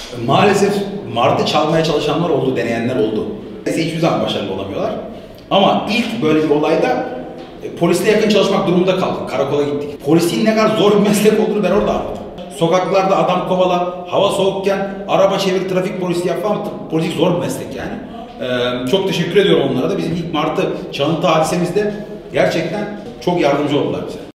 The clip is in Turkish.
Maalesef martı çalmaya çalışanlar oldu, deneyenler oldu. Hiçbir zaman başarılı olamıyorlar. Ama ilk böyle bir olayda polisle yakın çalışmak durumunda kaldık. Karakola gittik. Polisin ne kadar zor bir meslek olduğunu ben orada anladım. Sokaklarda adam kovala, hava soğukken araba çevir, trafik polisi yap falan. Polislik zor bir meslek yani. Çok teşekkür ediyorum onlara da. Bizim ilk martı çalıntı hadisemizde gerçekten çok yardımcı oldular bize.